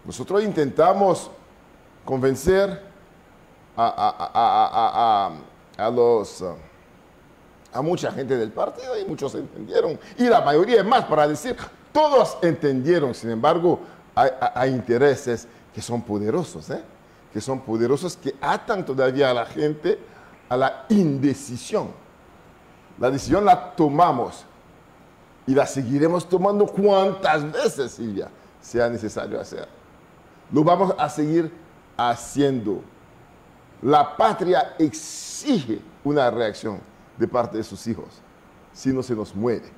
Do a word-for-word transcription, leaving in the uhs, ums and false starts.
Nosotros intentamos convencer a, a, a, a, a, a los, a mucha gente del partido y muchos entendieron. Y la mayoría, es más, para decir, todos entendieron. Sin embargo, hay, hay intereses que son poderosos, ¿eh? que son poderosos, que atan todavía a la gente a la indecisión. La decisión la tomamos y la seguiremos tomando cuantas veces, Silvia, sea necesario hacer. Lo vamos a seguir haciendo. La patria exige una reacción de parte de sus hijos, si no se nos muere.